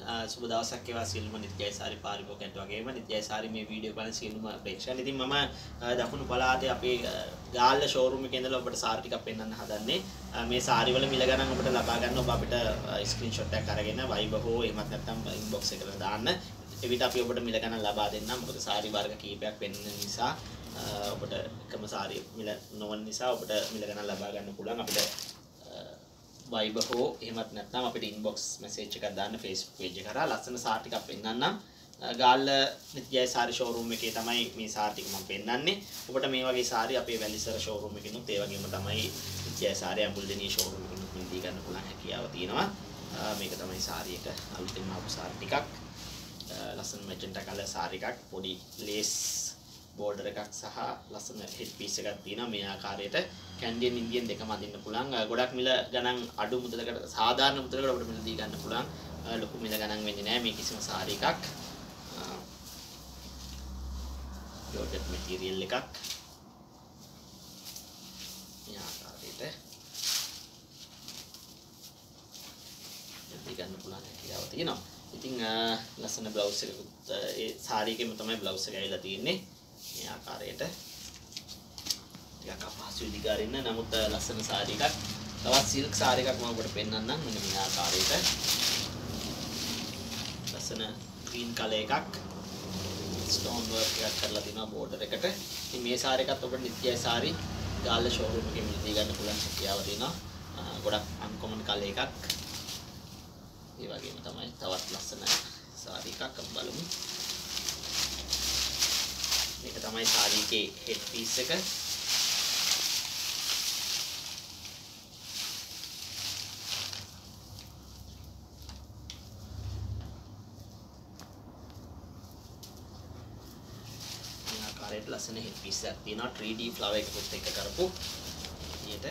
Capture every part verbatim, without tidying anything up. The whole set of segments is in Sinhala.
සුබ දවසක් වේවා සියලුම නිත්‍යයි සාරි පාරිභෝගිකයන්ට වගේම නිත්‍යයි සාරි මේ වීඩියෝ බලන සියලුම ප්‍රේක්ෂකයන්. ඉතින් මම දකුණු පළාතේ අපේ ගාල්ල ෂෝරූම් එකේ ඉඳලා ඔබට සාරි ටිකක් පෙන්වන්න හදන්නේ. මේ සාරි වල මිල ගණන් ඔබට ලබා ගන්න ඔබ අපිට ස්ක්‍රීන්ෂොට් එකක් අරගෙන Viber හෝ එහෙමත් නැත්නම් ඉන්බොක්ස් එකට දාන්න. එවිට අපි ඔබට මිල ගණන් ලබා දෙන්නම්. මොකද සාරි වර්ග කීපයක් වෙන්න නිසා ඔබට එකම සාරි මිල නොවන නිසා ඔබට මිල ගණන් ලබා ගන්න පුළුවන්. අපිට Viber හෝ එහෙමත් නැත්නම් අපිට ඉන්බොක්ස් මැසේජ් එකක් දාන්න Facebook page එක කරා ලස්සන සාරි ටිකක් පෙන්නන්නම්. ගාල්ල නිත්‍යයි සාරි ෂෝරූම් එකේ තමයි මේ සාරි ටික මම පෙන්නන්නේ. ඔබට මේ වගේ සාරි අපේ වැලිසර ෂෝරූම් එකකිනුත් ඒ වගේම තමයි නිත්‍යයි සාරි අඹුල්දෙණිය ෂෝරූම් එකකිනුත් මිලදී ගන්න පුළුවන් හැකියාව තියෙනවා. මේක තමයි සාරි එක අලුතෙන්ම ආපු සාරි ටිකක්. ලස්සන මැජෙන්ටා කලර් සාරි එකක් පොඩි ලේස් බෝඩර් එකක් සහ ලස්සන හෙඩ් පීස් එකක් තියෙනවා. මේ ආකාරයට කැන්ඩියන් ඉන්දියන් දෙකම අඳින්න පුළුවන්. ගොඩක් මිල ගණන් අඩු මුදලකට සාධාරණ මුදලකට අපිට මිල දී ගන්න පුළුවන්. ලොකු මිල ගණන් වෙන්නේ නැහැ මේ කිසිම සාරි එකක්. ජෝර්ජට් මැටීරියල් එකක්. මේ ආකාරයට දී ගන්න පුළුවන් හැකියාව තියෙනවා. ඉතින් ලස්සන බ්ලවුස් එකකුත් ඒ සාරි එකෙම තමයි බ්ලවුස් එක ඇවිල්ලා තියෙන්නේ. මේ ආකාරයට ටිකක් අපහසුයි දිගාරින්න. නමුත් ලස්සන සාරි එකක්. තවත් සිල්ක් සාරි එකක් මම ඔබට පෙන්නන්නම්. මෙන්න මේ ආකාරයට ලස්සන ග්‍රීන් කලර් එකක් ස්ටෝන් වර්ක් එකක් කරලා තියෙනවා බෝඩර් එකට. ඉතින් මේ සාරි එකත් ඔබට නිත්‍යයි සාරි ගාල්ල ෂෝරූම් එකේ මිලදී ගන්න පුළුවන් හැකියාව තියෙනවා. ගොඩක් අන්කොමන් කලර් එකක්. ඒ වගේම තමයි තවත් ලස්සන සාරි එකක් අපි බලමු. මේක තමයි සාරි එකේ හෙඩ් පීස් එක. මේ ආකාරයට ලස්සන හෙඩ් පීස් එකක් තියෙනවා. three D flower එකකුත් එක්ක කරපු විදියට.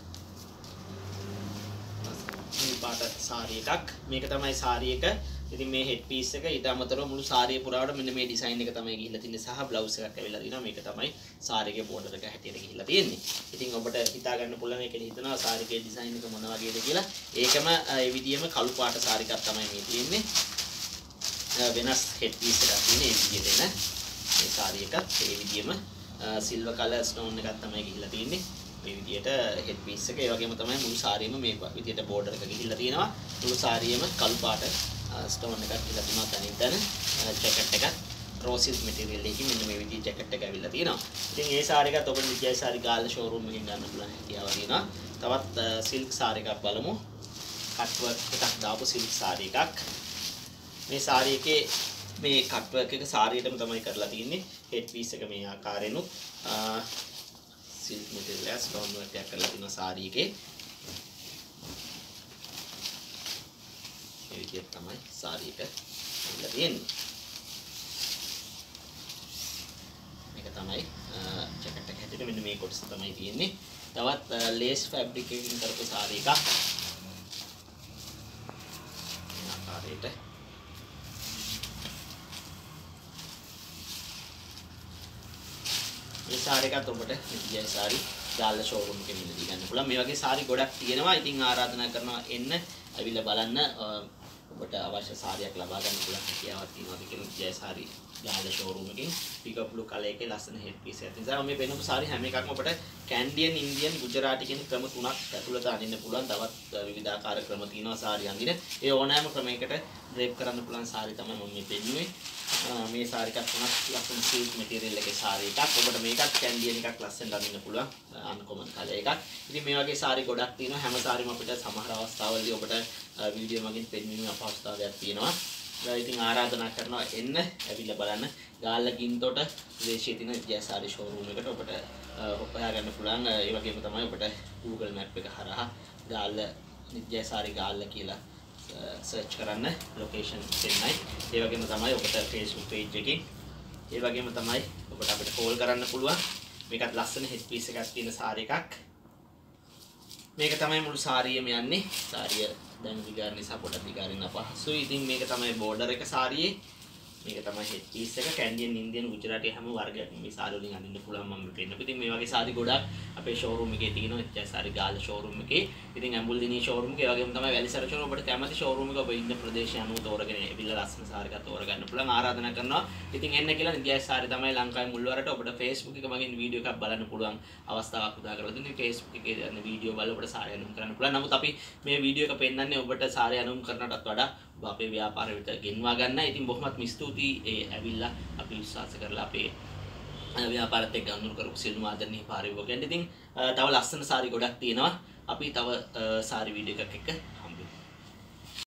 මේ පාට සාරි එකක්. මේක තමයි සාරි එක. ඉතින් මේ හෙඩ් පීස් එක ඊට අමතරව මුළු සාරිය පුරාවට මෙන්න මේ ඩිසයින් එක තමයි ගිහිල්ලා තින්නේ සහ බ්ලවුස් එකක් ඇවිල්ලා තිනවා. මේක තමයි සාරියේ බෝඩර් එක හැටියට ගිහිල්ලා තියෙන්නේ. ඉතින් ඔබට හිතා ගන්න පුළුවන් ඒක හිතනවා සාරියේ ඩිසයින් එක මොන වගේද කියලා. ඒකම ඒ විදිහම කළු පාට සාරි එකක් තමයි මේ තියෙන්නේ. වෙනස් හෙඩ් පීස් එකක් තියෙන්නේ ඒ විදිහට එන. මේ සාරි එකත් ඒ විදිහම සිල්වර් කලර් ස්ටෝන් එකක් තමයි ගිහිල්ලා තියෙන්නේ. මේ විදිහට හෙඩ් පීස් එක ඒ වගේම තමයි මුළු සාරියෙම මේ විදිහට බෝඩර් එක ගිහිල්ලා තියෙනවා. මුළු සාරියෙම කළු පාට ස්ටෝන් එකක් ගිහිල්ලා තියෙනවා. තනින් තන ජැකට් එකක් රෝසිල් මැටීරියල් එකකින් මෙන්න මේ විදිහේ ජැකට් එක ඇවිල්ලා තියෙනවා. ඉතින් මේ සාරි එකත් ඔබට නිත්‍යයි සාරි ගාල්ල ෂෝරූම් එකෙන් ගන්න පුළුවන් හැකියාව තියෙනවා. තවත් සිල්ක් සාරි එකක් බලමු. කට් වර්ක් එකක් දාපු සිල්ක් සාරි එකක්. මේ සාරි එකේ මේ කට් වර්ක් එක සාරියටම තමයි කරලා තියෙන්නේ. හෙඩ් පීස් එක මේ ආකාරයෙන්ුත් සිල්ක් මැටීරියල් ස්ටෝන් වර්ක් එකක් කරලා තියෙනවා සාරි එකේ. මේ විදිහට තමයි සාරි එක ඉල්ල තියෙන්නේ. මේක තමයි ජැකට් එක හැටියට මෙන්න මේ කොටස තමයි තියෙන්නේ. තවත් ලේස් ෆැබ්‍රික් එකකින් කරපු සාරි එකක්. මේ ආකාරයට මේ සාරි එකත් ඔබට නිත්‍යයි සාරි ගාල්ල ෂෝරූම් එකේ මිලදී ගන්න පුළුවන්. මේ වගේ සාරි ගොඩක් තියෙනවා. ඉතින් ආරාධනා කරනවා එන්න ඇවිල්ලා බලන්න. ඔබට අවශ්‍ය සාරියක් ලබා ගන්න පුළුවන් හැකියාවක් තියෙනවා. ඒක නිත්‍යයි සාරි ගාල්ල ෂෝරූම් එකෙන් පිකප් බ්ලූ කලර් එකේ ලස්සන හෙඩ් පීස් එකක් තියෙනවා. මේ වෙනම සාරි හැම එකක්ම ඔබට කැන්ඩියන් ඉන්දියන් ගුජරාටි කියන ක්‍රම තුනක් ඇතුළත අඳින්න පුළුවන්. තවත් විවිධාකාර ක්‍රම තියෙනවා සාරි අඳින. ඒ ඕනෑම ක්‍රමයකට ඩ්‍රේප් කරන්න පුළුවන් සාරි තමයි මම මේ පෙන්නුවේ. මේ සාරි එකක් තුනක් ලස්සන සිල්ක් මැටීරියල් එකේ සාරි එකක්. ඔබට මේකත් කැන්ඩියන් එකක් ලස්සනට අඳින්න පුළුවන්. අන්කොමන් කලර් එකක්. ඉතින් මේ වගේ සාරි ගොඩක් තියෙනවා. හැම සාරිම අපිට සමහර අවස්ථාවලදී ඔබට වීඩියෝ මගින් පෙන්වීමේ අපහසුතාවයක් තියෙනවා. ඉතින් ආරාධනා කරනවා එන්න ඇවිල්ලා බලන්න. ගාල්ල ගින්තොට ප්‍රදේශයේ තියෙන නිත්‍යයි සාරි ෂෝරූම් එකට ඔබට හොයා ගන්න පුළුවන්. ඒ වගේම තමයි ඔබට Google Map එක හරහා ගාල්ල නිත්‍යයි සාරි ගාල්ල කියලා සර්ච් කරන්න ලොකේෂන් දෙන්නයි. ඒ වගේම තමයි ඔබට Facebook page එකකින් ඒ වගේම තමයි ඔබට අපිට කෝල් කරන්න පුළුවන්. මේකත් ලස්සන හෙඩ් පීස් එකක් තියෙන සාරි එකක්. මේක තමයි මුළු සාරියෙම යන්නේ. සාරිය දැන් දිගාර නිසා පොඩක් දිගාරින්න අපහසුයි. ඉතින් මේක තමයි බෝඩර් එක සාරියේ. මේක තමයි හෙඩ් පීස් එක කැන්ඩියන් ඉන්දියන් ගුජරාටි හැම වර්ගයක්ම මේ සාරි වලින් අඳින්න පුළුවන් මම පෙන්නපු. ඉතින් මේ වගේ සාරි ගොඩක් අපේ ෂෝරූම් එකේ තියෙනවා. නිත්‍යජාය සාරි ගාල්ල ෂෝරූම් එකේ. ඉතින් ඇඹුල්දිනී ෂෝරූම් එකේ වගේම තමයි වැලිසර ෂෝරූම් ඔබට කැමති ෂෝරූම් එක ඔබ ඉන්න ප්‍රදේශය අනුව තෝරගෙන එවිල්ලා ලස්සන සාරි එකක් තෝරගන්න පුළුවන්. ආරාධනා කරනවා. ඉතින් එන්න කියලා නිත්‍යජාය සාරි තමයි ලංකාවේ මුල්වරට ඔබට Facebook එක මගින් වීඩියෝ එකක් බලන්න පුළුවන් අවස්ථාවක් උදා කරලා දුන්නේ. Facebook එකේ යන වීඩියෝ බලලා ඔබට සාරි අනුම් කරන්න පුළුවන්. නමුත් අපි මේ වීඩියෝ එක පෙන්නන්නේ ඔබට සාරි අනුම් කරනටත් වඩා ඔබ අපේ ව්‍යාපාරයට ගෙන්වා ගන්න. ඉතින් බොහොමත්ම ස්තුතියි ඒ ඇවිල්ලා අපි විශ්වාස කරලා අපේ ව්‍යාපාරත් එක්ක අනුර කරපු සියලුම ආදරණීය පාරිභෝගිකයන්ට. ඉතින් තව ලස්සන සාරි ගොඩක් තියෙනවා. අපි තව සාරි වීඩියෝ එකක් එක්ක